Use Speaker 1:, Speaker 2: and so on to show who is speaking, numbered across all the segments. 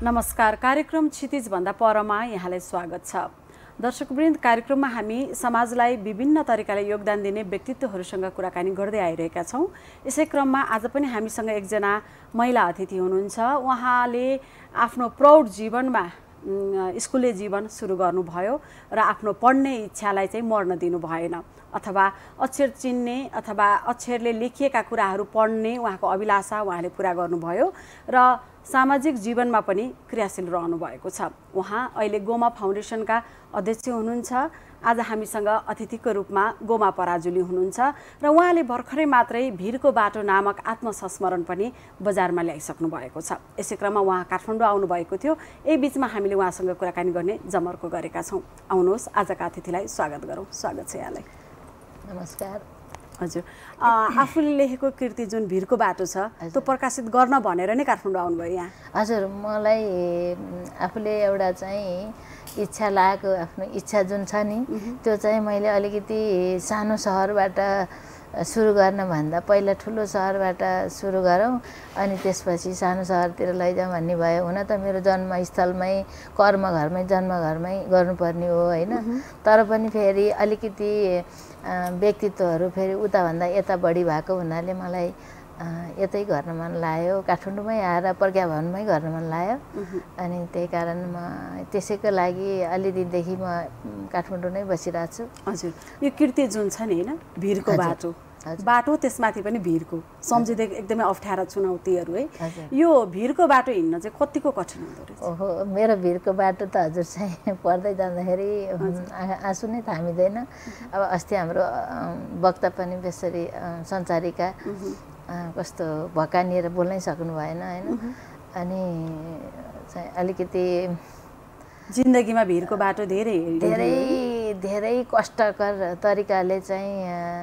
Speaker 1: नमस्कार। कार्यक्रम क्षितिज भन्दा परमा यहाँलाई स्वागत छ। दर्शकवृन्द, कार्यक्रममा हामी समाजलाई विभिन्न तरिकाले योगदान दिने व्यक्तित्वहरूसँग कुराकानी गर्दै आइरहेका छौँ। यसै क्रममा आज पनि हामीसँग एकजना महिला अतिथि हुनुहुन्छ। उहाँले आफ्नो प्रौढ जीवनमा स्कुले जीवन सुरु गर्नुभयो र आफ्नो पढ्ने इच्छालाई चाहिँ मर्न दिनु भएन, अथवा अक्षर चिन्ने अथवा अक्षरले लेखिएका कुराहरू पढ्ने उहाँको अभिलाषा उहाँले पुरा गर्नुभयो र सामाजिक जीवनमा पनि क्रियाशील रहनु भएको छ। उहाँ अहिले गोमा फाउन्डेसनका अध्यक्ष हुनुहुन्छ। आज हामीसँग अतिथिको रूपमा गोमा पराजुली हुनुहुन्छ र उहाँले भर्खरै मात्रै भिरको बाटो नामक आत्मसंस्मरण पनि बजारमा ल्याइसक्नु भएको छ। यसै क्रममा उहाँ काठमाडौँ आउनुभएको थियो। यही बिचमा हामीले उहाँसँग कुराकानी गर्ने जमर्को गरेका छौँ। आउनुहोस्, आजका अतिथिलाई स्वागत गरौँ। स्वागत छ यहाँलाई।
Speaker 2: नमस्कार।
Speaker 1: हजुर, आफूले लेखेको कृति जुन भिरको बाटो छ त्यो प्रकाशित गर्न भनेर नै काठमाडौँ आउनुभयो यहाँ?
Speaker 2: हजुर, मलाई आफूले एउटा चाहिँ इच्छा लागेको, आफ्नो इच्छा जुन छ नि त्यो चाहिँ मैले अलिकति सानो सहरबाट सुरु गर्न भन्दा पहिला ठुलो सहरबाट सुरु गरौँ अनि त्यसपछि सानो सहरतिर लैजाउँ भन्ने भयो। हुन त मेरो जन्मस्थलमै कर्मघरमै जन्मघरमै गर्नुपर्ने हो होइन, तर पनि फेरि अलिकति व्यक्तित्वहरू फेरि उताभन्दा यता बढी भएको हुनाले मलाई यतै गर्न मन लाग्यो। काठमाडौँमै आएर प्रज्ञा भवनमै गर्न मन लाग्यो अनि त्यही कारण म त्यसैको लागि अलि दिनदेखि म काठमाडौँ नै बसिरहेको छु।
Speaker 1: हजुर, यो कृति जुन छ नि होइन, भिरको बाटो, बाटो त्यसमाथि पनि भिरको सम्झिँदै एकदमै अप्ठ्यारा चुनौतीहरू है। यो भिरको बाटो हिँड्न चाहिँ कतिको कठिन हुँदो रहेछ?
Speaker 2: ओहो, मेरो भिरको बाटो त हजुर चाहिँ पढ्दै जाँदाखेरि आँसु नै थामिँदैन। अब अस्ति हाम्रो वक्ता पनि त्यसरी सञ्चारिका कस्तो भकानिएर बोल्नै सक्नु भएन होइन, अनि चाहिँ अलिकति
Speaker 1: जिन्दगीमा भिरको बाटो धेरै
Speaker 2: धेरै धेरै कष्टकर तरिकाले चाहिँ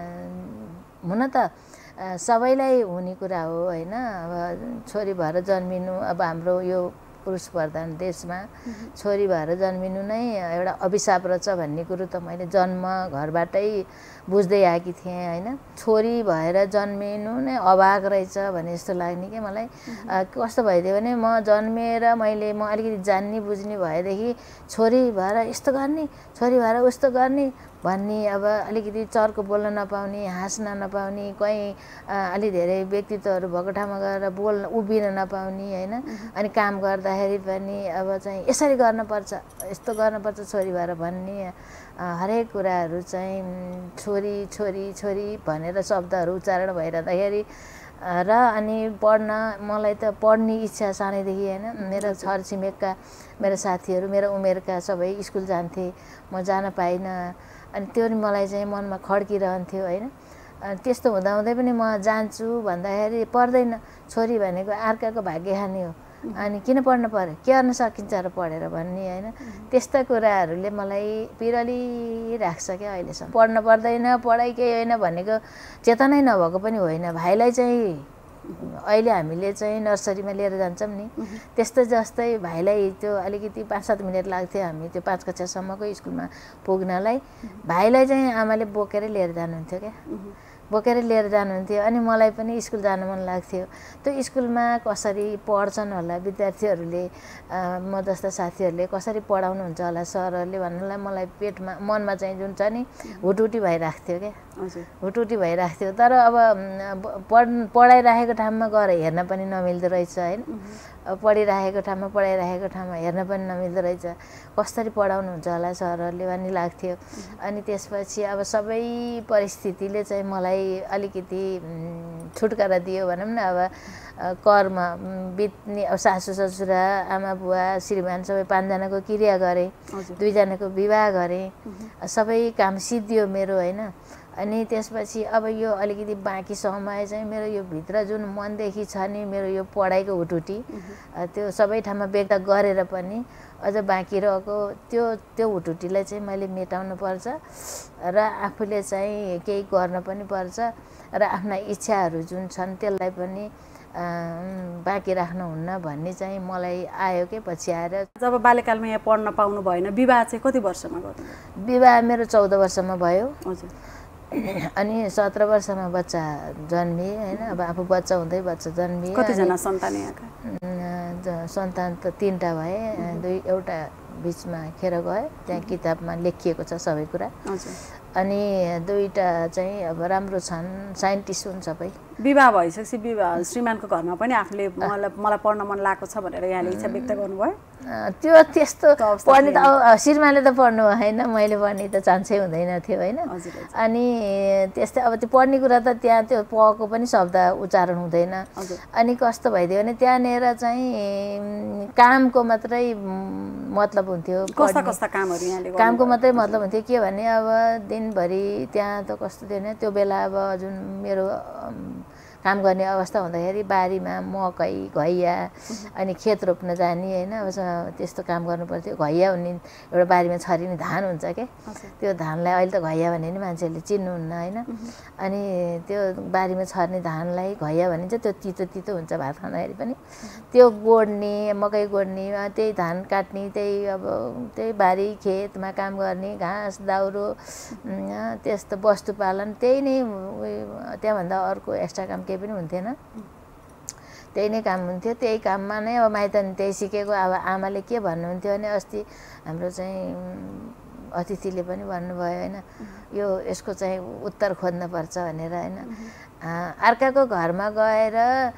Speaker 2: हुन त सबैलाई हुने कुरा हो होइन। अब छोरी भएर जन्मिनु, अब हाम्रो यो पुरुष प्रधान देशमा छोरी भएर जन्मिनु नै एउटा अभिशाप रहेछ भन्ने कुरो त मैले जन्म घरबाटै बुझ्दै आएकी थिएँ होइन। छोरी भएर जन्मिनु नै अभाग रहेछ भने जस्तो लाग्ने कि मलाई। कस्तो भइदियो भने म जन्मेर म अलिकति जान्ने बुझ्ने भएदेखि छोरी भएर यस्तो गर्ने, छोरी भएर उस्तो गर्ने भन्ने, अब अलिकति चर्को बोल्न नपाउने, हाँस्न नपाउने, कहीँ अलि धेरै व्यक्तित्वहरू भएको ठाउँमा गएर उभिन नपाउने होइन। अनि काम गर्दाखेरि पनि अब चाहिँ यसरी गर्नुपर्छ, यस्तो गर्नुपर्छ छोरी भएर भन्ने हरेक कुराहरू चाहिँ छोरी छोरी छोरी भनेर शब्दहरू उच्चारण भइरहँदाखेरि र अनि मलाई त पढ्ने इच्छा सानैदेखि होइन। मेरो छरछिमेकका मेरो साथीहरू मेरो उमेरका सबै स्कुल जान्थे, म जान पाइनँ। अनि त्यो नि मलाई चाहिँ मनमा खड्किरहन्थ्यो होइन। त्यस्तो हुँदाहुँदै पनि म जान्छु भन्दाखेरि पढ्दैन, छोरी भनेको अर्काको भाग्य खाने हो, अनि किन पढ्न पर्यो, के गर्न सकिन्छ र पढेर भन्ने होइन। त्यस्ता कुराहरूले मलाई पिरलिराख्छ क्या अहिलेसम्म। पढ्न पर्दैन, पढाइ केही होइन भनेको चेतनै नभएको पनि होइन। भाइलाई चाहिँ अहिले हामीले चाहिँ नर्सरीमा लिएर जान्छौँ नि, त्यस्तै जस्तै भाइलाई त्यो अलिकति 5-7 मिनट लाग्थ्यो हामी त्यो 5 कक्षासम्मको स्कुलमा पुग्नलाई। भाइलाई चाहिँ आमाले बोकेर लिएर जानुहुन्थ्यो क्या, बोकेर लिएर जानुहुन्थ्यो। अनि मलाई पनि स्कुल जानु मन लाग्थ्यो। त्यो स्कुलमा कसरी पढ्छन् होला विद्यार्थीहरूले, म जस्ता साथीहरूले कसरी पढाउनुहुन्छ होला सरहरूले भन्नुलाई मलाई पेटमा मनमा चाहिँ जुन छ नि हुटुटी भइराख्थ्यो क्या, हुटुटी भइराख्थ्यो। तर अब पढाइराखेको ठाउँमा गएर हेर्न पनि नमिल्दो रहेछ होइन। पढिराखेको ठाउँमा हेर्न पनि नमिल्दो रहेछ, कसरी पढाउनुहुन्छ होला सरहरूले भन्ने लाग्थ्यो। अनि त्यसपछि अब सबै परिस्थितिले चाहिँ मलाई अलिकति छुटकारा दियो भनौँ न। अब कर्म बित्ने, अब सासु ससुरा आमा बुवा श्रीमान सबै 5 जनाको क्रिया गरेँ, 2 जनाको विवाह गरेँ, सबै काम सिद्धियो मेरो होइन। अनि त्यसपछि अब यो अलिकति बाँकी समय चाहिँ मेरो यो भित्र जुन मनदेखि छ नि मेरो यो पढाइको हुटुटी, त्यो सबै ठाउँमा व्यक्त गरेर पनि अझ बाँकी रहेको त्यो हुटुटीलाई चाहिँ मैले मेटाउनु पर्छ र आफूले चाहिँ केही गर्न पनि पर्छ र आफ्ना इच्छाहरू जुन छन् त्यसलाई पनि बाँकी राख्नुहुन्न भन्ने चाहिँ मलाई आयो के पछि आएर।
Speaker 1: जब बाल्यकालमा यहाँ पढ्न पाउनु भएन, विवाह चाहिँ कति वर्षमा गर्नुभयो?
Speaker 2: विवाह मेरो 14 वर्षमा भयो।
Speaker 1: हजुर,
Speaker 2: अनि 17 वर्षमा बच्चा जन्मिए होइन। अब आफू बच्चा हुँदै बच्चा जन्मिए।
Speaker 1: कतिजना सन्तान यहाँका?
Speaker 2: सन्तान त 3टा भए, 2 एउटा बिचमा खेर गए, त्यहाँ किताबमा लेखिएको छ सबै कुरा। अनि 2टा चाहिँ अब राम्रो छन्, साइन्टिस्ट हुन् सबै।
Speaker 1: विवाह भइसकेपछि श्रीमानको घरमा पनि आफूले मलाई पढ्न मन लागेको छ भनेर यहाँले इच्छा व्यक्त गर्नुभयो?
Speaker 2: त्यो त्यस्तो पढ्ने त अब श्रीमानले त पढ्नु भएन, मैले पढ्ने त चान्सै हुँदैन थियो होइन। अनि त्यस्तै अब त्यो पढ्ने कुरा त त्यहाँ त्यो पको पनि शब्द उच्चारण हुँदैन। अनि कस्तो भइदियो भने त्यहाँनिर चाहिँ कामको मात्रै मतलब हुन्थ्यो।
Speaker 1: कस्ता कस्ता कामहरू यहाँले?
Speaker 2: कामको मात्रै मतलब हुन्थ्यो के भने अब दिनभरि त्यहाँ त कस्तो थियो भने त्यो बेला अब जुन मेरो काम गर्ने अवस्था हुँदाखेरि बारीमा मकै घैया अनि खेत रोप्न जाने होइन। अब त्यस्तो काम गर्नु पर्थ्यो। घैया भन्ने एउटा बारीमा छरिने धान हुन्छ क्या, त्यो धानलाई अहिले त घैया भने नि मान्छेहरूले चिन्नुहुन्न होइन। अनि त्यो बारीमा छर्ने धानलाई घैया भनिन्छ। त्यो तितो तितो हुन्छ भात खाँदाखेरि पनि। त्यो गोड्ने, मकै गोड्ने, त्यही धान काट्ने, त्यही बारी खेतमा काम गर्ने, घाँस दाउरो त्यस्तो वस्तु पालन, त्यही नै त्यहाँभन्दा अर्को एक्स्ट्रा काम केही पनि हुन्थेन। त्यही नै काम हुन्थ्यो। त्यही काममा नै अब माइत त्यही सिकेको। अब आमाले के भन्नुहुन्थ्यो भने अस्ति हाम्रो चाहिँ अतिथिले पनि भन्नुभयो होइन, यो यसको चाहिँ उत्तर खोज्नुपर्छ भनेर होइन। अर्काको घरमा गएर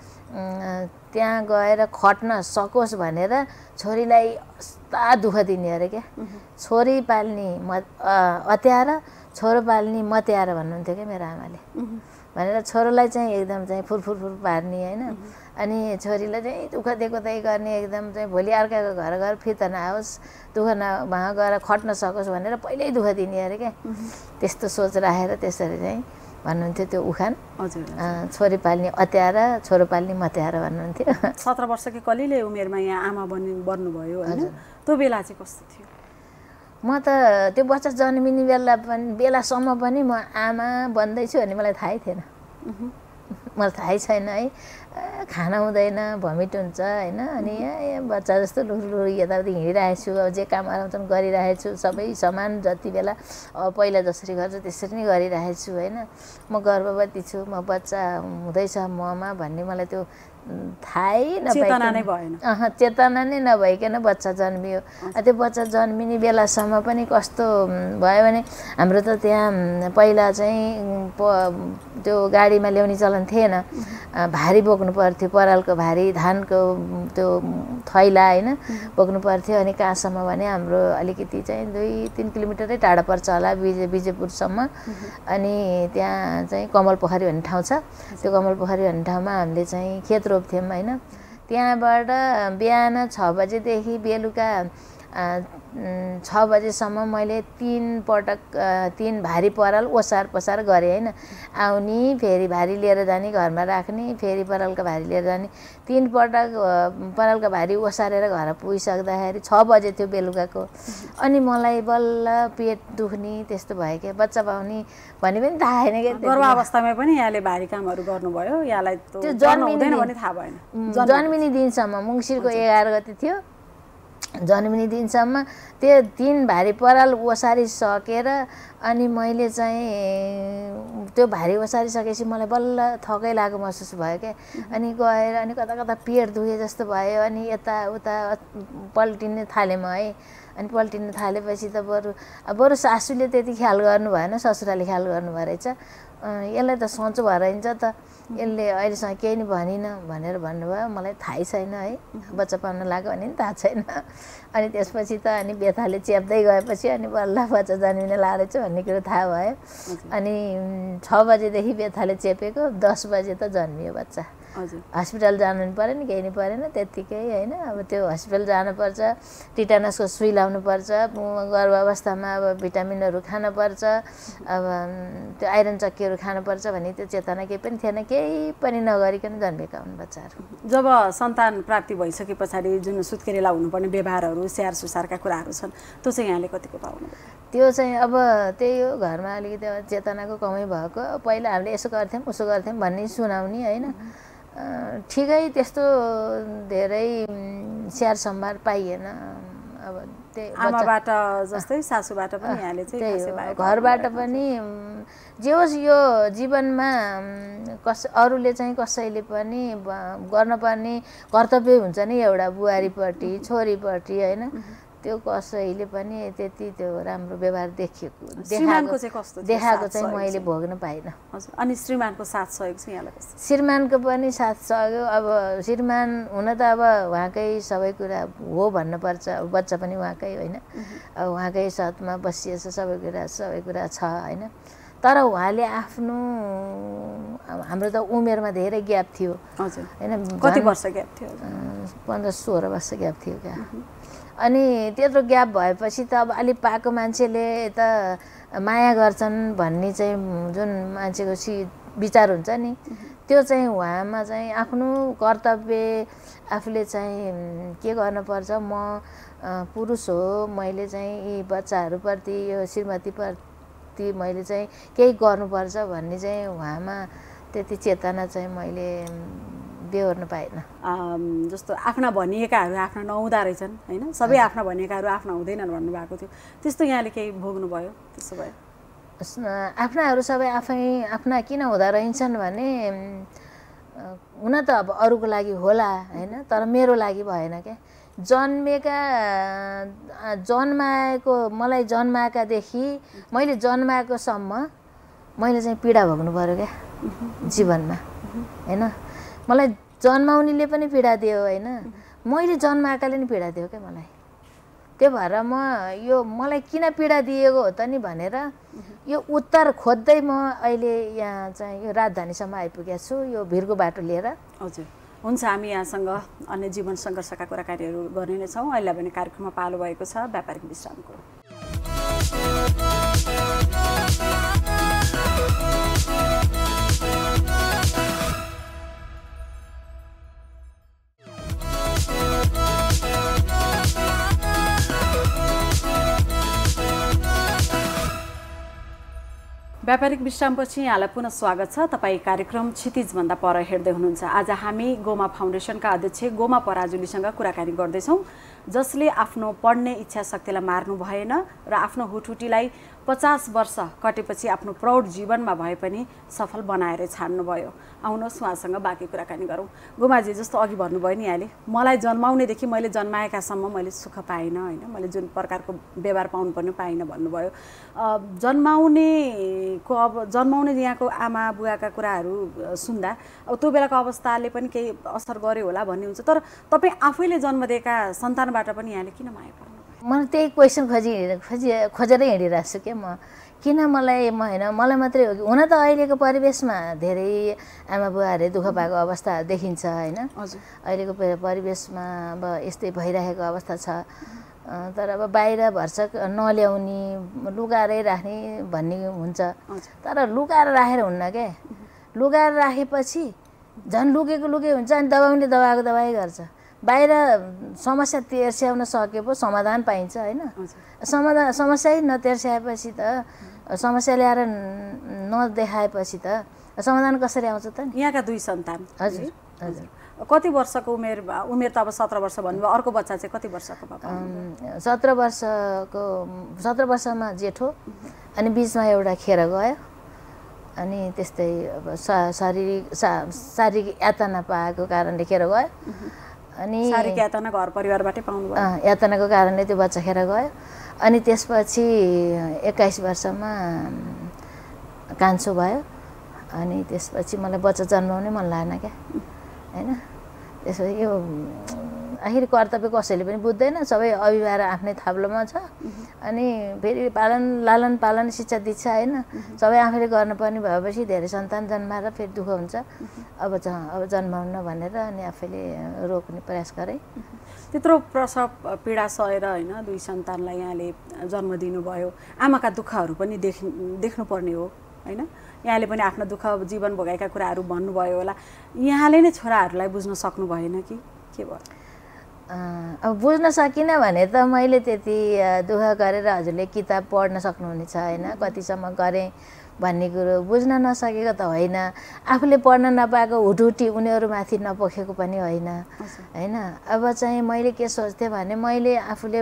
Speaker 2: त्यहाँ गएर खट्न सकोस् भनेर छोरीलाई हस्ता दुःख दिने अरे क्या। छोरी पाल्ने अत्याएर, छोरो पाल्ने मत्याएर भन्नुहुन्थ्यो क्या मेरो आमाले। भनेर छोरोलाई चाहिँ एकदम चाहिँ फुरफुर पार्ने होइन। अनि छोरीलाई चाहिँ दुःख दिएको त्यही गर्ने, एकदम चाहिँ भोलि अर्काको घर गएर फिर्ता नआओस्, दुःख वहाँ गएर खट्न सकोस् भनेर पहिल्यै दुःख दिने अरे क्या। त्यस्तो सोच राखेर त्यसरी चाहिँ भन्नुहुन्थ्यो त्यो उखान। छोरी पाल्ने अत्याएर, छोरो पाल्ने मत्याएर भन्नुहुन्थ्यो।
Speaker 1: 17 वर्षकै कलिले उमेरमा यहाँ आमा बन्नुभयो होइन। त्यो बेला चाहिँ कस्तो थियो?
Speaker 2: म त त्यो बच्चा जन्मिने बेलासम्म पनि म आमा बन्दैछु भन्ने मलाई थाहै थिएन। मलाई थाहै छैन है। खाना हुँदैन, भमिट हुन्छ होइन। अनि बच्चा जस्तो लुरु यताउति हिँडिरहेको छु। अब जे काम आउँछन् गरिरहेको छु, सबै समान जति बेला पहिला जसरी गर्छु त्यसरी नै गरिरहेको छु होइन। म गर्भवती छु, म बच्चा हुँदैछ ममा भन्ने मलाई त्यो थाहै नभइकन, चेतना नै नभइकन बच्चा जन्मियो। त्यो बच्चा जन्मिने बेलासम्म पनि कस्तो भयो भने हाम्रो त त्यहाँ पहिला चाहिँ त्यो गाडीमा ल्याउने चलन थिएन। भारी बोक्नु पर्थ्यो, परालको भारी, धानको त्यो थैला होइन बोक्नु पर्थ्यो। अनि कहाँसम्म भने हाम्रो अलिकति चाहिँ 2-3 किलोमिटरै टाढा पर्छ होला विजयपुरसम्म। अनि त्यहाँ चाहिँ कमल पोखरी भन्ने ठाउँ छ। त्यो कमल पोखरी भन्ने ठाउँमा हामीले चाहिँ खेत रोप्थ्यौँ होइन। त्यहाँबाट बिहान 6 बजेदेखि बेलुका 6 बजेसम्म मैले 3 पटक 3 भारी पराल ओसार पसार गरेँ होइन। आउने, फेरि भारी लिएर जाने, घरमा राख्ने, फेरि परालका भारी लिएर जाने। 3 पटक परालका भारी ओसारेर घर पुगिसक्दाखेरि 6 बजे थियो बेलुकाको। अनि मलाई बल्ल पेट दुख्ने त्यस्तो भयो क्या। बच्चा पाउने भन्ने पनि थाहा छैन क्या।
Speaker 1: गर्भावस्थामा पनि यहाँले भारी कामहरू गर्नुभयो? यहाँलाई त्यो जन्मिँदैन भने थाहा भएन?
Speaker 2: जन्मिने दिनसम्म मङ्सिरको 11 गते थियो। जन्मिने दिनसम्म त्यो 3 भारी पराल ओसारिसकेर अनि मैले चाहिँ त्यो भारी ओसारिसकेपछि मलाई बल्ल थकै लागेको महसुस भयो क्या। अनि गएर अनि कता कता पेट दुखे जस्तो भयो। अनि यताउता पल्टिन थालेँ म है। अनि पल्टिन थालेपछि त बरु सासूले त्यति ख्याल गर्नु भएन, ससुराले ख्याल गर्नुभयो रहेछ। यसलाई त सन्चो भएर हिँड्छ त, यसले अहिलेसम्म केही नि भनिन भनेर भन्नुभयो। मलाई थाहै छैन है, बच्चा पाउन लाग्यो भने नि थाहा छैन। अनि त्यसपछि त अनि बेथाले चेप्दै गएपछि अनि बल्ल बच्चा जन्मिन लागेछ भन्ने कुरो थाहा भयो। अनि 6 बजेदेखि बेथाले चेपेको, 10 बजे त जन्मियो बच्चा। हस्पिटल जानु नि पऱ्यो नि, केही नि परेन त्यत्तिकै होइन। अब त्यो हस्पिटल जानुपर्छ, टिटानसको सुई लाउनुपर्छ, गर्भावस्थामा अब भिटामिनहरू खानुपर्छ, अब त्यो आइरन चक्कीहरू खानुपर्छ भन्ने त्यो चेतना केही पनि थिएन। केही पनि नगरिकन जन्मेका हुन् बच्चाहरू।
Speaker 1: जब सन्तान प्राप्ति भइसके पछाडि जुन सुत्केरीलाई हुनुपर्ने व्यवहारहरू, स्याहार सुसारका कुराहरू छन्, त्यो चाहिँ यहाँले कतिको पाउनु?
Speaker 2: त्यो चाहिँ अब त्यही हो, घरमा अलिकति चेतनाको कमै भएको। पहिला हामीले यसो गर्थ्यौँ उसो गर्थ्यौँ भन्ने सुनाउने होइन। ठिकै त्यस्तो धेरै स्याहार सम्भार पाइएन। अब
Speaker 1: आमाबाट जस्तै सासूबाट पनि यहाँले चाहिँ
Speaker 2: घरबाट पनि जे होस् यो जीवनमा अरूले चाहिँ कसैले पनि गर्नुपर्ने कर्तव्य हुन्छ नि एउटा बुहारीपट्टि छोरीपट्टि होइन त्यो कसैले पनि त्यति त्यो राम्रो व्यवहार देखाएको चाहिँ मैले भोग्न पाइनँ।
Speaker 1: अनि श्रीमानको साथ सहयोग चाहिँ यहाँलाई कस्तो?
Speaker 2: श्रीमानको पनि साथ सहयोग अब श्रीमान हुन त अब उहाँकै सबै कुरा हो भन्नुपर्छ, बच्चा पनि उहाँकै होइन, अब उहाँकै साथमा बसिएछ, सबै कुरा छ होइन। तर उहाँले आफ्नो हाम्रो त उमेरमा धेरै ग्याप थियो
Speaker 1: होइन। कति वर्ष ग्याप थियो?
Speaker 2: 15-16 वर्ष ग्याप थियो क्या। अनि त्यत्रो ग्याप भएपछि त अब अलि पाएको मान्छेले त माया गर्छन् भन्ने चाहिँ जुन मान्छेको विचार हुन्छ नि, त्यो चाहिँ उहाँमा चाहिँ आफ्नो कर्तव्य आफूले चाहिँ के गर्नुपर्छ, म पुरुष हो, मैले चाहिँ यी बच्चाहरूप्रति यो श्रीमतीप्रति मैले चाहिँ केही गर्नुपर्छ भन्ने चाहिँ उहाँमा त्यति चेतना चाहिँ मैले बेहोर्न पाएन।
Speaker 1: जस्तो आफ्ना भनिएकाहरू आफ्ना नहुँदा रहेछन् होइन, सबै आफ्ना भनिएकाहरू आफ्ना हुँदैनन् भन्नुभएको थियो, त्यस्तो यहाँले केही भोग्नुभयो? त्यसो भए
Speaker 2: आफ्नाहरू सबै आफ्ना किन हुँदा रहेछन् भने हुन त अब अरूको लागि होला होइन, तर मेरो लागि भएन क्या। मलाई जन्माएकादेखि मैले जन्माएकोसम्म मैले चाहिँ पीडा भोग्नु पर्यो क्या जीवनमा होइन। मलाई जन्माउनेले पनि पीडा दियो होइन, मैले जन्माएकाले नि पीडा दियो क्या मलाई। त्यो भएर मलाई किन पीडा दिएको हो त नि भनेर यो उत्तर खोज्दै म अहिले यहाँ चाहिँ यो राजधानीसम्म आइपुगेको छु, यो भिरको बाटो लिएर।
Speaker 1: हजुर, हुन्छ, हामी यहाँसँग अन्य जीवन सङ्घर्षका कुराकानीहरू गर्ने नै छौँ। अहिले भने कार्यक्रममा पालो भएको छ व्यापारिक विश्रामको। व्यापारिक विश्रामपछि यहाँलाई पुनः स्वागत छ। तपाईँ कार्यक्रम क्षितिजभन्दा पर हेर्दै हुनुहुन्छ। आज हामी गोमा फाउन्डेसनका अध्यक्ष गोमा पराजुलीसँग कुराकानी गर्दैछौँ, जसले आफ्नो पढ्ने इच्छा शक्तिलाई मार्नु भएन र आफ्नो हुटहुटीलाई 50 वर्ष कटेपछि आफ्नो प्रौढ जीवनमा भए पनि सफल बनाएर छाड्नुभयो। आउनुहोस् उहाँसँग बाँकी कुराकानी गरौँ। गोमाजी, जस्तो अघि भन्नुभयो नि यहाँले, मलाई जन्माउनेदेखि मैले जन्माएकासम्म मैले सुख पाइनँ होइन, मैले जुन प्रकारको व्यवहार पाउनुपर्ने पाइनँ भन्नुभयो। जन्माउने यहाँको आमा बुवाका कुराहरू सुन्दा अब त्यो बेलाको अवस्थाले पनि केही असर गर्यो होला भन्ने हुन्छ, तर तपाईँ आफैले जन्म दिएका सन्तानबाट पनि यहाँले किन माया गर्नु?
Speaker 2: मलाई त्यही क्वेसन खोजेरै हिँडिरहेको छु क्या म। किन मलाई होइन, मलाई मात्रै हो कि? हुन त अहिलेको परिवेशमा धेरै आमा बुवाहरूले दुःख पाएको अवस्था देखिन्छ होइन। अहिलेको परिवेशमा अब यस्तै भइरहेको अवस्था छ। तर अब बाहिर भर्सक नल्याउने, लुगाएरै राख्ने भन्ने हुन्छ। तर लुगाएर राखेर हुन्न क्या। लुगाएर राखेपछि झन् लुकेको हुन्छ, अनि दबाउने दबाएको दबाई गर्छ। बाहिर समस्या तेर्स्याउन सके पो समाधान पाइन्छ होइन। समस्या नतेर्स्याएपछि त, समस्या ल्याएर नदेखाएपछि त समाधान कसरी आउँछ त?
Speaker 1: यहाँका 2 सन्तान।
Speaker 2: हजुर हजुर।
Speaker 1: कति वर्षको उमेर त अब 17 वर्ष भन्नुभयो, अर्को बच्चा चाहिँ कति वर्षको पापा?
Speaker 2: 17 वर्षमा जेठो, अनि बिचमा एउटा खेर गयो, अनि त्यस्तै अब शारीरिक यातना पाएको कारणले खेर गयो। अनि
Speaker 1: शारीरिक यातना घर परिवारबाटै पाउनुभयो?
Speaker 2: यातनाको कारणले त्यो बच्चा खेर गयो। अनि त्यसपछि 21 वर्षमा कान्छो भयो। अनि त्यसपछि मलाई बच्चा जन्माउनै मन लागेन क्या होइन। त्यसो यो आखिर कर्तव्य कसैले पनि बुझ्दैन, सबै अभिभावक आफ्नै थाप्लोमा छ। अनि फेरि लालन पालन शिक्षा दीक्षा होइन, सबै आफैले गर्नुपर्ने भएपछि धेरै सन्तान जन्माएर फेरि दुःख हुन्छ। अब जन्माउन भनेर अनि आफैले रोक्ने प्रयास गरेँ।
Speaker 1: त्यत्रो प्रसव पीडा सहेर होइन 2 सन्तानलाई यहाँले जन्म दिनुभयो, आमाका दुःखहरू पनि देख्नुपर्ने हो होइन। यहाँले पनि आफ्नो दुःख जीवन भोगाएका कुराहरू भन्नुभयो होला, यहाँले नै छोराहरूलाई बुझ्न सक्नु भएन कि के भयो?
Speaker 2: अब बुझ्न सकिनँ भने त मैले त्यति दुःख गरेर हजुरले किताब पढ्न सक्नुहुनेछ होइन, कतिसम्म गरेँ भन्ने कुरो बुझ्न नसकेको त होइन। आफूले पढ्न नपाएको हुटहुटी उनीहरूमाथि नपोखेको पनि होइन होइन। अब चाहिँ मैले के सोच्थेँ भने मैले आफूले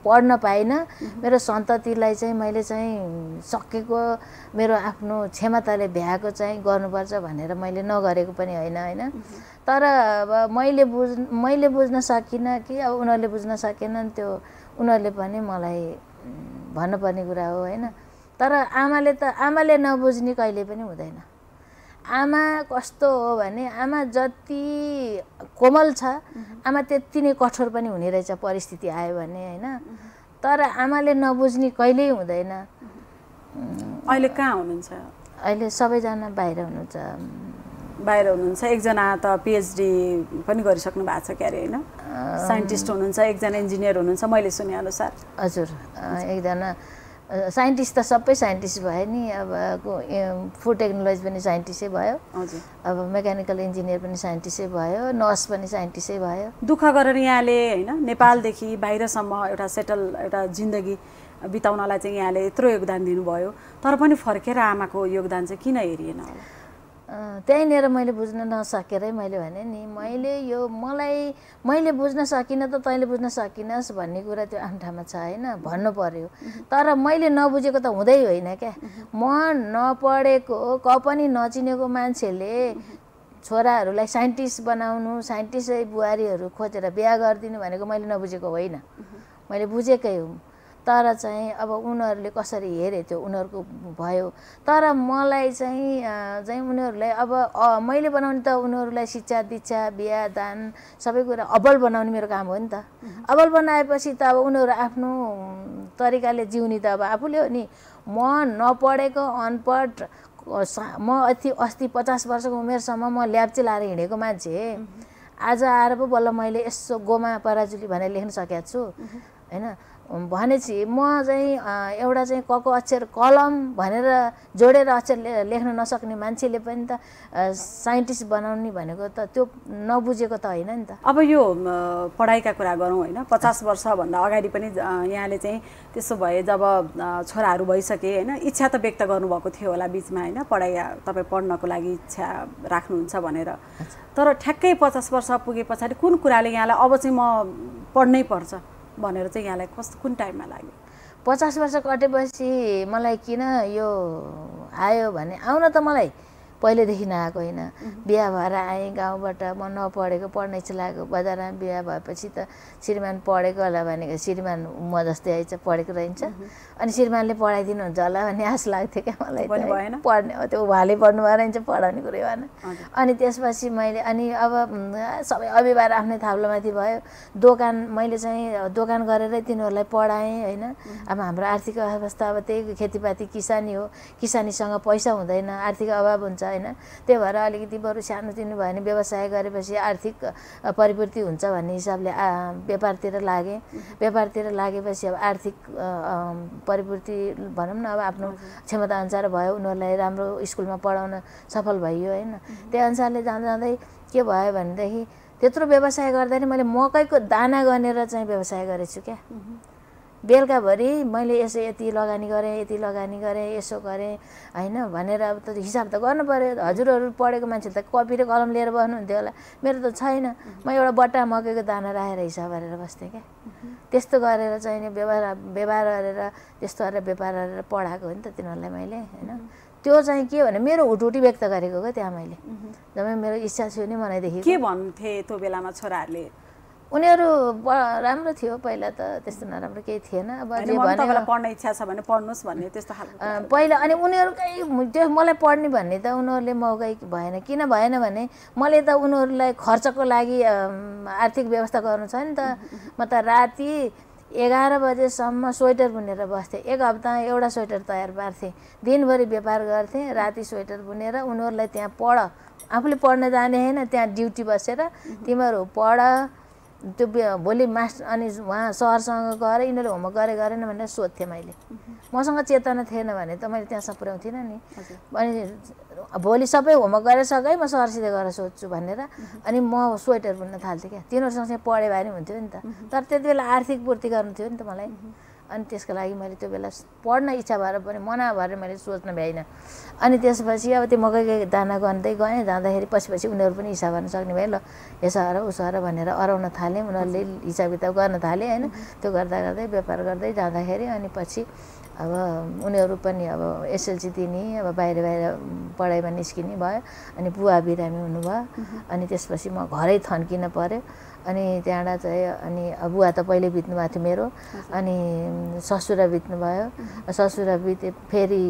Speaker 2: पढ्न पाइनँ। मेरो सन्ततिलाई चाहिँ मैले चाहिँ सकेको मेरो आफ्नो क्षमताले भ्याएको चाहिँ गर्नुपर्छ भनेर मैले नगरेको पनि होइन। तर अब मैले बुझ्न सकिनँ कि अब उनीहरूले बुझ्न सकेनन्, त्यो उनीहरूले पनि मलाई भन्नुपर्ने कुरा हो होइन। तर आमाले नबुझ्ने कहिले पनि हुँदैन। आमा कस्तो हो भने आमा जति कोमल छ आमा त्यति नै कठोर पनि हुने रहेछ परिस्थिति आयो भने होइन। तर आमाले नबुझ्ने कहिल्यै हुँदैन।
Speaker 1: अहिले कहाँ हुनुहुन्छ?
Speaker 2: अहिले सबैजना बाहिर हुनुहुन्छ।
Speaker 1: एकजना त पिएचडी पनि गरिसक्नु भएको छ क्यारे होइन, साइन्टिस्ट हुनुहुन्छ, एकजना इन्जिनियर हुनुहुन्छ मैले सुने अनुसार।
Speaker 2: हजुर, एकजना साइन्टिस्ट त सबै साइन्टिस्ट भयो नि। अब फुड टेक्नोलोजी पनि साइन्टिस्टै भयो, अब मेकानिकल इन्जिनियर पनि साइन्टिस्टै भयो, नर्स पनि साइन्टिस्टै भयो।
Speaker 1: दुःख गरेर यहाँले होइन नेपालदेखि बाहिरसम्म एउटा जिन्दगी बिताउनलाई चाहिँ यहाँले यत्रो योगदान दिनुभयो, तर पनि फर्केर आमाको योगदान चाहिँ किन हेरिएन होला?
Speaker 2: त्यहीँनिर मैले बुझ्न नसकेरै मैले भने नि मैले बुझ्न सकिनँ त तैँले बुझ्न सकिनस् भन्ने कुरा त्यो आफ्नो ठाउँमा छ होइन, भन्नु पर्यो। तर मैले नबुझेको त हुँदै होइन क्या। म नपढेको पनि नचिनेको मान्छेले छोराहरूलाई साइन्टिस्ट बनाउनु, साइन्टिस्टै बुहारीहरू खोजेर बिहा गरिदिनु भनेको मैले नबुझेको होइन, मैले बुझेकै हो। तर चाहिँ अब उनीहरूले कसरी हेरे त्यो उनीहरूको भयो। तर मलाई चाहिँ उनीहरूलाई अब मैले बनाउने त उनीहरूलाई शिक्षा दीक्षा बिहा दान सबै कुरा अब्बल बनाउने मेरो काम हो नि त। अब्बल बनाएपछि त अब उनीहरू आफ्नो तरिकाले जिउने त अब आफूले हो नि। म नपढेको अनपढ म अस्ति 50 वर्षको उमेरसम्म म ल्याप्चे लाएर हिँडेको मान्छे आज आएर पो बल्ल मैले यसो गोमा पराजुली भनेर लेख्न सकेको छु होइन। भनेपछि म चाहिँ एउटा चाहिँ कको अक्षर कलम भनेर जोडेर अक्षर लेख्न नसक्ने मान्छेले पनि त साइन्टिस्ट बनाउने भनेको त त्यो नबुझेको त होइन नि त।
Speaker 1: अब यो पढाइका कुरा गरौँ होइन, 50 वर्षभन्दा अगाडि पनि यहाँले चाहिँ त्यसो भए जब छोराहरू भइसके होइन, इच्छा त व्यक्त गर्नुभएको थियो होला बिचमा होइन, तपाईँ पढ्नको लागि इच्छा राख्नुहुन्छ भनेर। तर ठ्याक्कै 50 वर्ष पुगे पछाडि कुन कुराले यहाँलाई अब चाहिँ म पढ्नै पर्छ भनेर चाहिँ यहाँलाई कुन टाइममा लाग्यो?
Speaker 2: 50 वर्ष कटेपछि मलाई किन यो आयो भने आउन त मलाई पहिलेदेखि नआएको होइन। बिहा भएर आएँ गाउँबाट, म नपढेको पढ्न इच्छा लागेको, बजारमा बिहा भएपछि त श्रीमान पढेको होला भनेको श्रीमान म जस्तै आइन्छ पढेको रहन्छ अनि श्रीमानले पढाइदिनुहुन्छ होला भन्ने आश लाग्थ्यो क्या मलाई। पढ्ने त्यो उहाँले पढ्नु भएर रहन्छ पढाउने कुरो भएन। अनि त्यसपछि मैले अब सबै अभिभार आफ्नै थाप्लोमाथि भयो। मैले चाहिँ दोकान गरेरै तिनीहरूलाई पढाएँ होइन। अब हाम्रो आर्थिक अवस्था अब त्यही खेतीपाती किसानी हो, किसानीसँग पैसा हुँदैन, आर्थिक अभाव हुन्छ होइन। त्यही भएर अलिकति बरु सानोतिनो भयो भने व्यवसाय गरेपछि आर्थिक परिपूर्ति हुन्छ भन्ने हिसाबले व्यापारतिर लागेँ। व्यापारतिर लागेपछि अब आर्थिक परिपूर्ति भनौँ न अब आफ्नो क्षमता अनुसार भयो। उनीहरूलाई राम्रो स्कुलमा पढाउन सफल भइयो होइन। त्यही अनुसारले जाँदै के भयो भनेदेखि त्यत्रो व्यवसाय गर्दाखेरि मैले मकैको दाना गनेर चाहिँ व्यवसाय गरेछु क्या। बेलुकाभरि मैले यसो यति लगानी गरेँ यसो गरेँ होइन भनेर अब त हिसाब त गर्नु पर्यो। हजुरहरू पढेको मान्छे त कपी र कलम लिएर बस्नुहुन्थ्यो होला, मेरो त छैन। म एउटा बट्टा मकैको दाना राखेर हिसाब गरेर बस्थेँ क्या। त्यस्तो गरेर चाहिँ व्यवहार गरेर त्यस्तो गरेर व्यापार गरेर पढाएको हो नि त तिनीहरूलाई मैले होइन। त्यो चाहिँ के भने मेरो हुटुटी व्यक्त गरेको क्या त्यहाँ मैले। जब मेरो इच्छा थियो नि मनैदेखि।
Speaker 1: के भन्थे त्यो बेलामा छोराहरूले?
Speaker 2: उनीहरू राम्रो थियो पहिला त, त्यस्तो नराम्रो केही थिएन। अब
Speaker 1: पढ्न इच्छा छ भने पढ्नुहोस् भन्ने त्यस्तो खालको
Speaker 2: पहिला। अनि उनीहरूकै त्यो मलाई पढ्ने भन्ने त उनीहरूले मौकै भएन। किन भएन भने मैले त उनीहरूलाई खर्चको लागि आर्थिक व्यवस्था गर्नु छ नि त। म त राति 11 बजेसम्म स्वेटर बुनेर बस्थेँ। एक हप्ता एउटा स्वेटर तयार पार्थेँ, दिनभरि व्यापार गर्थेँ, राति स्वेटर बुनेर उनीहरूलाई त्यहाँ आफूले पढ्न जाने होइन, त्यहाँ ड्युटी बसेर तिमीहरू पढ त्यो भोलि मास्टर। अनि उहाँ सरसँग गएर यिनीहरूले होमवर्क गरेन भनेर सोध्थेँ मैले। मसँग चेतना थिएन भने त मैले त्यहाँसम्म पुर्याउँथिनँ नि। अनि भोलि सबै होमवर्क गरेर सकेँ म सरसित गएर सोध्छु भनेर अनि म स्वेटर बुन्न थाल्थेँ क्या। तिनीहरूसँग चाहिँ पढे भए नि हुन्थ्यो नि त। तर त्यति बेला आर्थिक पूर्ति गर्नु थियो नि त मलाई। अनि त्यसको लागि मैले त्यो बेला पढ्न इच्छा भएर पनि मना भएर मैले सोच्न भ्याइनँ। अनि त्यसपछि अब त्यो मकैको दाना गर्दै गएँ, जाँदाखेरि पछि उनीहरू पनि हिसाब गर्न सक्ने भए, ल यसो हर उसो हर भनेर अराउन थालेँ, उनीहरूले हिसाब किताब गर्न थाले होइन। त्यो गर्दा गर्दै व्यापार गर्दै जाँदाखेरि अनि पछि अब उनीहरू पनि अब एसएलसी दिने, अब बाहिर पढाइमा निस्किने भयो। अनि बुवा बिरामी हुनुभयो। अनि त्यसपछि म घरै थन्किन पर्यो। अनि त्यहाँबाट चाहिँ अनि बुवा त पहिले बित्नु भएको थियो मेरो। अनि ससुरा बित्नुभयो, ससुरा बिते फेरि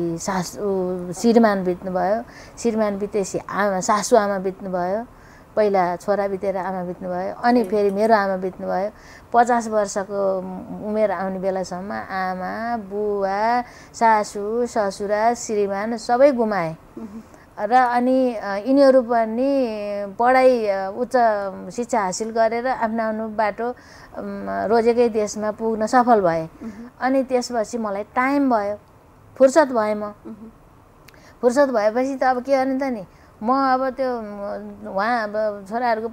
Speaker 2: श्रीमान बित्नुभयो, श्रीमान बितेपछि सासु आमा बित्नुभयो, पहिला छोरा बितेर आमा बित्नुभयो, अनि फेरि मेरो आमा बित्नुभयो। 50 वर्षको उमेर आउने बेलासम्म आमा बुवा सासु ससुरा श्रीमान सबै गुमाएँ। र अनि यिनीहरू पनि पढाइ उच्च शिक्षा हासिल गरेर आफ्नो बाटो रोजेकै देशमा पुग्न सफल भए। अनि त्यसपछि मलाई टाइम भयो, फुर्सद भएँ। फुर्सद भएपछि त अब के गर्ने त नि, म अब त्यो उहाँ अब छोराहरूको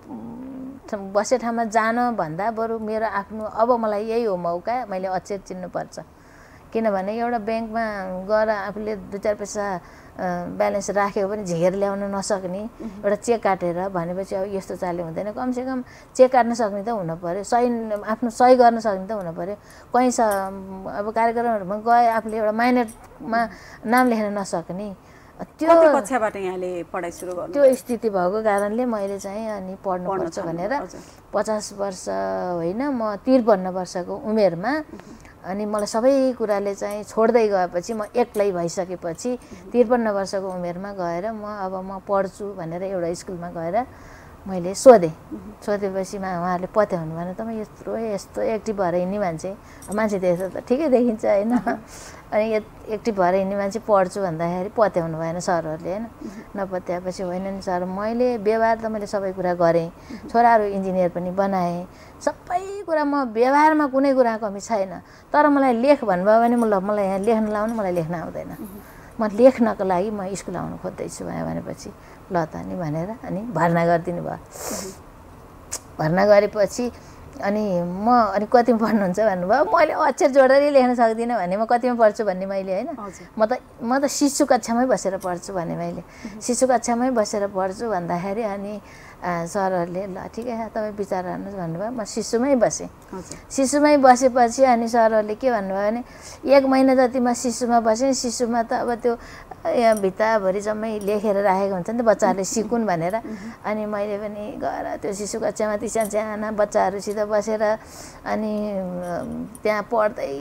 Speaker 2: बसे ठाउँमा जान भन्दा बरु मेरो आफ्नो अब मलाई यही हो मौका, मैले अचेत चिन्नुपर्छ। किनभने एउटा ब्याङ्कमा गएर आफूले 2-4 पैसा ब्यालेन्स राखेको पनि झिकेर ल्याउन नसक्ने, एउटा चेक काटेर भनेपछि अब यस्तो चालले हुँदैन। कमसेकम चेक काट्न सक्ने त हुनु पऱ्यो, आफ्नो सही गर्न सक्ने त हुनु पऱ्यो। कहीँ अब कार्यक्रमहरूमा गए आफूले एउटा माइनरमा नाम लेख्न नसक्ने, त्यो
Speaker 1: कक्षाबाट यहाँले पढाइ सुरु गर्नु
Speaker 2: त्यो स्थिति भएको कारणले मैले चाहिँ अनि पढ्नुपर्छ भनेर 50 वर्ष होइन म 53 वर्षको उमेरमा अनि मलाई सबै कुराले चाहिँ छोड्दै गएपछि म एक्लै भइसकेपछि 53 वर्षको उमेरमा गएर अब म पढ्छु भनेर एउटा स्कुलमा गएर मैले सोधेपछि उहाँहरूले पत्याउनु भएन, त म यस्तो एक्टिभ भएर हिँड्ने मान्छे देख्दा त ठिकै देखिन्छ होइन। अनि एक्टिभ भएर हिँड्ने मान्छे पढ्छु भन्दाखेरि पत्याउनु भएन सरहरूले होइन। नपत्याएपछि होइन नि सर, मैले व्यवहार त मैले सबै कुरा गरेँ, छोराहरू इन्जिनियर पनि बनाएँ, सबै कुरा म व्यवहारमा कुनै कुरा कमी छैन। तर मलाई लेख भन्नुभयो भने मलाई यहाँ लेख्न लाउनु, मलाई लेख्न आउँदैन, म लेख्नको लागि म स्कुल आउनु खोज्दैछु भनेपछि ल त नि भनेर अनि भर्ना गरिदिनु भयो। भर्ना गरेपछि अनि अनि कतिमा पढ्नुहुन्छ भन्नुभयो। मैले अक्षर जोडेरै लेख्न सक्दिनँ भने म कतिमा पढ्छु भन्ने मैले होइन, म त शिशु कक्षामै बसेर पढ्छु भने मैले शिशु कक्षामै बसेर पढ्छु भन्दाखेरि अनि सरहरूले ल ठिकै छ तपाईँ विचार गर्नुहोस् भन्नुभयो। म शिशुमै बसेँ। शिशुमै बसेपछि अनि सरहरूले के भन्नुभयो भने 1 महिना जति म शिशुमा बसेँ। शिशुमा त अब त्यो यहाँ भित्ताभरि जम्मै लेखेर राखेको हुन्छ नि त बच्चाहरूले सिकुन् भनेर। अनि मैले पनि गएर त्यो शिशु कक्षामा ती साना बच्चाहरूसित बसेर अनि त्यहाँ पढ्दै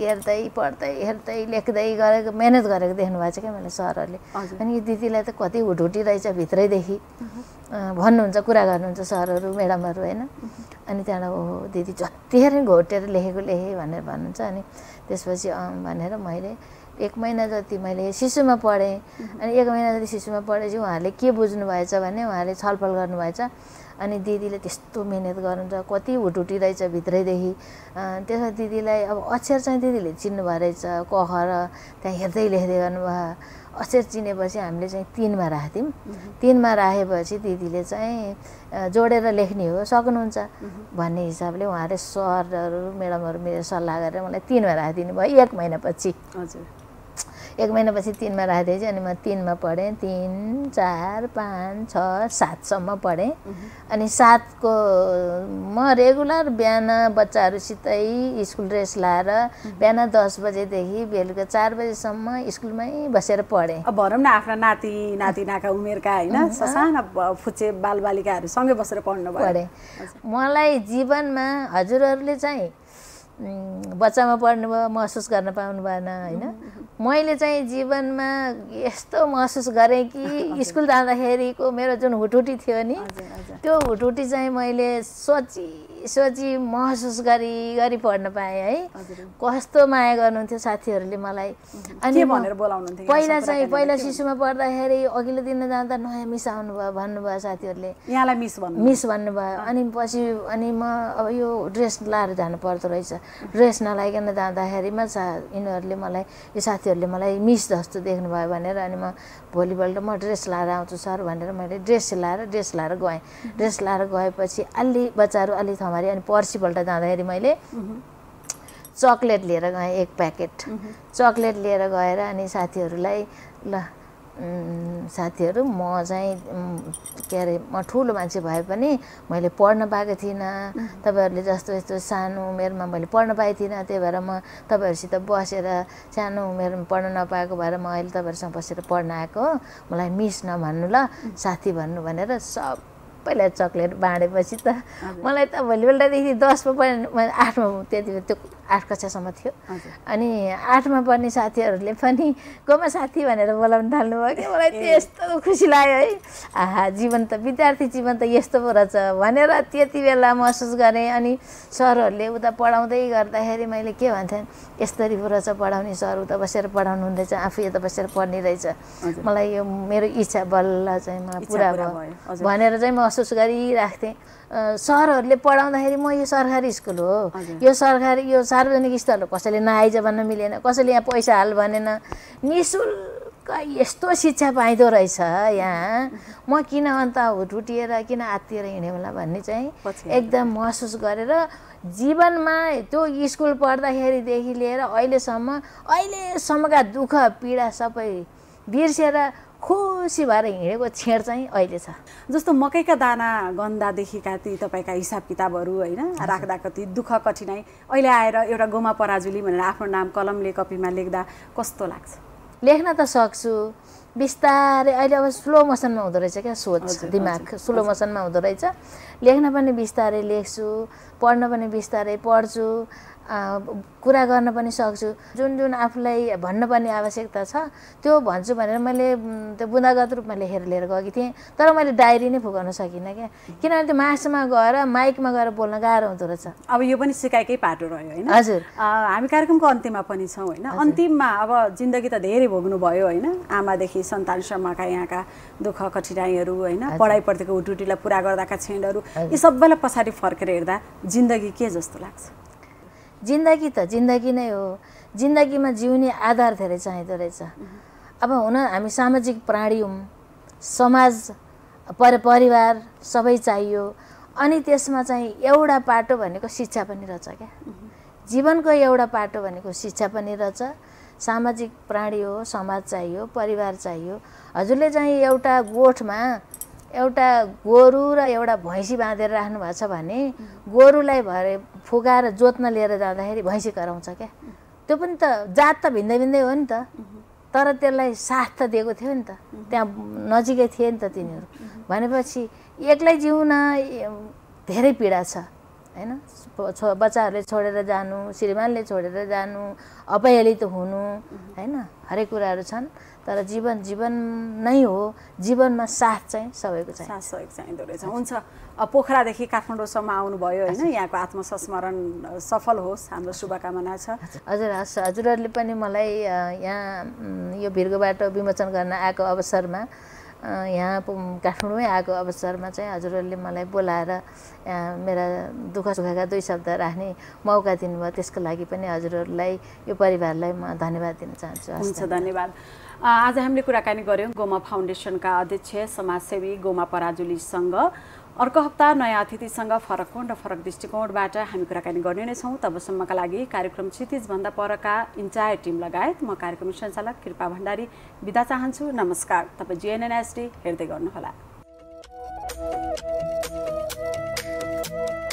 Speaker 2: हेर्दै लेख्दै गरेको मेहनत गरेको देख्नुभएको छ क्या मैले सरहरूले। अनि यो दिदीलाई त कति हुटहुटी रहेछ भित्रैदेखि भन्नुहुन्छ, कुरा गर्नुहुन्छ सरहरू म्याडमहरू होइन। अनि त्यहाँबाट ओहो दिदी जतिखेर घोटेर लेखेको लेखेँ भनेर भन्नुहुन्छ। अनि त्यसपछि भनेर मैले 1 महिना जति मैले शिशुमा पढेँ। अनि 1 महिना जति शिशुमा पढेपछि उहाँहरूले के बुझ्नु भएछ भने उहाँहरूले छलफल गर्नुभएछ। अनि दिदीले त्यस्तो मिहिनेत गर्नुहुन्छ, कति हुटहुटी रहेछ भित्रैदेखि। त्यसमा दिदीलाई अब अक्षर चाहिँ दिदीले चिन्नुभएको रहेछ, क ख र त्यहाँ हेर्दै लेख्दै गर्नुभयो। अक्षर चिनेपछि हामीले चाहिँ 3मा राख्थ्यौँ। 3मा राखेपछि दिदीले चाहिँ जोडेर लेख्ने हो सक्नुहुन्छ भन्ने हिसाबले उहाँहरूले सरहरू म्याडमहरू मेरो सल्लाह गरेर मलाई 3मा राखिदिनु भयो 1 महिनापछि। हजुर 1 महिनापछि 3मा राखिदिएपछि अनि म 3मा पढेँ। 3, 4, 5, 6, 7सम्म पढेँ। अनि 7को म रेगुलर बिहान बच्चाहरूसितै स्कुल ड्रेस लाएर बिहान 10 बजेदेखि बेलुका 4 बजेसम्म स्कुलमै बसेर पढेँ।
Speaker 1: अब भनौँ न आफ्ना नातिनाका उमेरका होइन ससाना फुच्चे बालबालिकाहरू सँगै बसेर पढेँ।
Speaker 2: मलाई जीवनमा हजुरहरूले चाहिँ बच्चामा पढ्नुभयो महसुस गर्न पाउनु भएन होइन। मैले चाहिँ जीवनमा यस्तो महसुस गरेँ कि स्कुल जाँदाखेरिको मेरो जुन हुटहुटी थियो नि त्यो हुटहुटी चाहिँ मैले सोची महसुस गरी पढ्न पाएँ है। कस्तो माया गर्नुहुन्थ्यो साथीहरूले मलाई। अनि पहिला शिशुमा पढ्दाखेरि अघिल्लो दिन जाँदा नयाँ मिस आउनुभयो भन्नुभयो साथीहरूले,
Speaker 1: यहाँलाई मिस
Speaker 2: भन्नुभयो। अनि पछि अनि म अब यो ड्रेस लाएर जानु पर्दो रहेछ। ड्रेस नलाइकन जाँदाखेरिमा यिनीहरूले मलाई यो साथीहरूले मलाई मिस जस्तो देख्नुभयो भनेर अनि म भोलिपल्ट म ड्रेस लाएर आउँछु सर भनेर मैले ड्रेस लाएर गएँ। ड्रेस लाएर गएपछि अलि बच्चाहरू अलि थमारे। अनि पर्सिपल्ट जाँदाखेरि मैले चकलेट लिएर गएँ 1 प्याकेट चकलेट लिएर गएर अनि साथीहरूलाई ल साथीहरू म चाहिँ के अरे म ठुलो मान्छे भए पनि मैले पढ्न पाएको थिइनँ तपाईँहरूले जस्तो यस्तो सानो उमेरमा मैले पढ्न पाएको थिइनँ त्यही भएर म तपाईँहरूसित बसेर सानो उमेरमा पढ्न नपाएको भएर म अहिले तपाईँहरूसँग बसेर पढ्न आएको हो मलाई मिस नभन्नु ल साथी भन्नु भनेर सबैलाई चकलेट बाँडेपछि त मलाई त भोलिपल्टदेखि 10मा पढ्ने 8मा त्यति त्यो 8 कक्षासम्म थियो अनि 8मा पढ्ने साथीहरूले पनि गोमा साथी भनेर बोलाउन थाल्नुभयो कि मलाई त्यस्तो खुसी लाग्यो है आहा जीवन त विद्यार्थी जीवन त यस्तो पो रहेछ भनेर त्यति बेला महसुस गरेँ अनि सरहरूले उता पढाउँदै गर्दाखेरि मैले के भन्थेँ यस्तरी पो रहेछ पढाउने सर उता बसेर पढाउनु हुँदैछ आफू यता बसेर पढ्ने रहेछ मलाई यो मेरो इच्छा बल्ल चाहिँ मलाई पुरा भयो भनेर चाहिँ महसुस गरिराख्थेँ सरहरूले पढाउँदाखेरि म यो सरकारी स्कुल हो यो सरकारी यो सार्वजनिक स्थल हो कसैले नआइज भन्न मिलेन कसैले यहाँ पैसा हाल भनेन निःशुल्क यस्तो शिक्षा पाइँदो रहेछ यहाँ म किन अन्त हुटुटिएर किन आत्तिएर हिँडेँ होला भन्ने चाहिँ एकदम महसुस गरेर जीवनमा त्यो स्कुल पढ्दाखेरिदेखि लिएर अहिलेसम्मका दुःख पीडा सबै बिर्सेर खुसी भएर हिँडेको छेड चाहिँ अहिले छ
Speaker 1: जस्तो मकैका दाना गन्दादेखिका ती तपाईँका हिसाब किताबहरू होइन राख्दाको ती दुःख कठिनाइ अहिले आएर एउटा गोमा पराजुली भनेर आफ्नो नाम कलमले कपीमा लेख्दा कस्तो लाग्छ
Speaker 2: लेख्न त सक्छु बिस्तारै अहिले अब स्लो मोसनमा हुँदो रहेछ क्या सोच दिमाग स्लो मोसनमा हुँदो रहेछ लेख्न पनि बिस्तारै लेख्छु पढ्न पनि बिस्तारै पढ्छु कुरा गर्न पनि सक्छु जुन जुन आफूलाई भन्न पर्ने आवश्यकता छ त्यो भन्छु भनेर मैले त्यो बुँदागत रूपमा लेखेर लिएर गएकी थिएँ तर मैले डायरी नै फुकाउन सकिनँ क्या किनभने त्यो मासमा गएर माइकमा गएर बोल्न गाह्रो हुँदो रहेछ
Speaker 1: अब यो पनि सिकाइकै पाटो रह्यो होइन
Speaker 2: हजुर
Speaker 1: हामी कार्यक्रमको अन्त्यमा पनि छौँ होइन अन्तिममा अब जिन्दगी त धेरै भोग्नुभयो होइन आमादेखि सन्तानसम्मका यहाँका दुःख कठिनाइहरू होइन पढाइप्रतिको हुटुटीलाई पुरा गर्दाका क्षणहरू यी सबैलाई पछाडि फर्केर हेर्दा जिन्दगी के जस्तो लाग्छ
Speaker 2: जिन्दगी त जिन्दगी नै हो जिन्दगीमा जिउने आधार धेरै चाहिँदो रहेछ अब हुन हामी सामाजिक प्राणी हौँ समाज परिवार सबै चाहियो अनि त्यसमा चाहिँ एउटा पाटो भनेको शिक्षा पनि रहेछ क्या जीवनको एउटा पाटो भनेको शिक्षा पनि रहेछ सामाजिक प्राणी हो समाज चाहियो परिवार चाहियो हजुरले चाहिँ एउटा गोठमा एउटा गोरु र एउटा भैँसी बाँधेर राख्नु भएको छ भने गोरुलाई भरे फुकाएर जोत्न लिएर जाँदाखेरि भैँसी कराउँछ क्या त्यो पनि त जात त भिन्दै भिन्दै हो नि त तर त्यसलाई साथ त दिएको थियो नि त त्यहाँ नजिकै थिए नि त तिनीहरू भनेपछि एक्लै जिउन धेरै पीडा छ हैन बच्चाहरूले छोडेर जानु श्रीमानले छोडेर जानु अपहेलित त हुनु हैन हरेक कुराहरू छन् तर जीवन जीवन नै हो जीवनमा साथ चाहिँ सबैको चाहिँ
Speaker 1: साथ सहयोग चाहिँदो रहेछ हुन्छ पोखरादेखि काठमाडौँसम्म आउनुभयो होइन यहाँको आत्मसंस्मरण सफल होस् हाम्रो शुभकामना छ
Speaker 2: हजुर हस् हजुरहरूले पनि मलाई यहाँ यो भिर्गोबाट विमोचन गर्न आएको अवसरमा यहाँ काठमाडौँमै आएको अवसरमा चाहिँ हजुरहरूले मलाई बोलाएर मेरा दुःख सुखका 2 शब्द राख्ने मौका दिनुभयो त्यसको लागि पनि हजुरहरूलाई यो परिवारलाई म धन्यवाद दिन चाहन्छु
Speaker 1: हुन्छ धन्यवाद आज हामीले कुराकानी गऱ्यौँ गोमा फाउन्डेसनका अध्यक्ष समाजसेवी गोमा पराजुलीसँग अर्को हप्ता नयाँ अतिथिसँग फरक कोण र फरक दृष्टिकोणबाट हामी कुराकानी गर्ने नै छौँ तबसम्मका लागि कार्यक्रम क्षितिज भन्दा परका इन्टायर टिम लगायत म कार्यक्रम सञ्चालक कृपा भण्डारी बिदा चाहन्छु नमस्कार तपाईँ GNN HD हेर्दै गर्नुहोला